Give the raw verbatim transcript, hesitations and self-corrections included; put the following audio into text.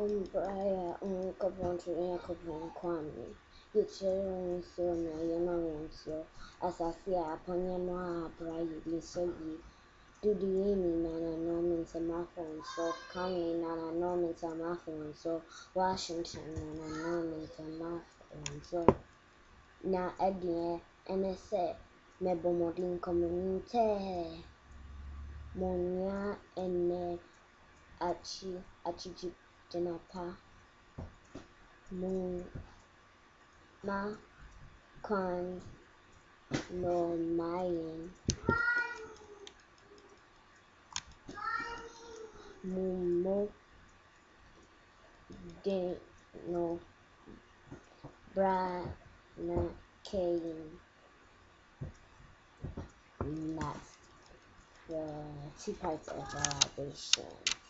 Umbrella, um Coventry, Coventry, Kwame. You children, so no, you know, so as I see a Panyama, Bray, so ye do the any Nana Normans and Muffin, so coming Nana Normans and Muffin, so Washington, Nana Normans and Muffin, so now again, and I said, Mebomodin community, Monia and Achi, Achi Janapa. Moon ma kwan no mayan mumo de no bra na kain. That's the two parts of validation.